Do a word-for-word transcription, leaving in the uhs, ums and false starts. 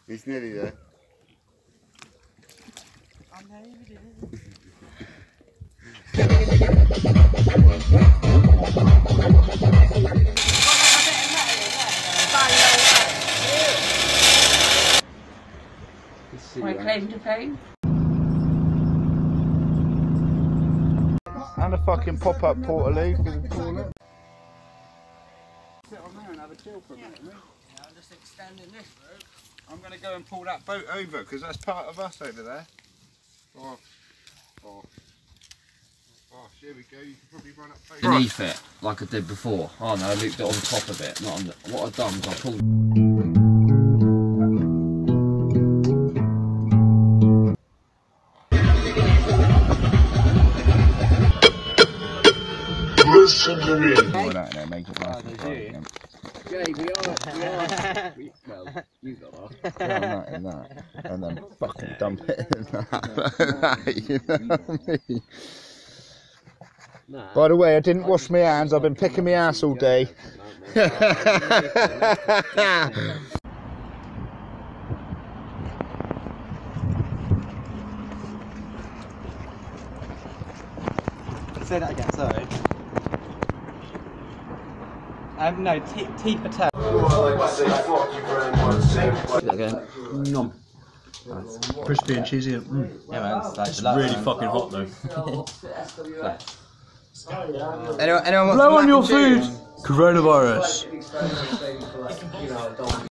He's nearly there. I know you did. My claim to fame. And a fucking pop-up portaloo for the toilet. Sit on there and have a chill for a minute, mate. Yeah, I'm just extending this rope. I'm going to go and pull that boat over because that's part of us over there. Oh, oh, oh, here we go. You can probably run up boat. Beneath it, like I did before. Oh no, I looped it on top of it, not on the, what I've done is I pulled. Listen to me. Put that in there, make it nice and bright again. Jay, we are, we are. We, well, you got off. Throw that in that, and then fucking dump it in that. You know what I mean? Nah. By the way, I didn't wash my hands. I've been picking my ass all day. Say that again, sorry. Um, no, T, T for toe. Again. Nom. Crispy and cheesy. Mm. Yeah, man, it's like It's really fucking hot though. Anyone, anyone wants Blow on mac your and food! cheese? Coronavirus.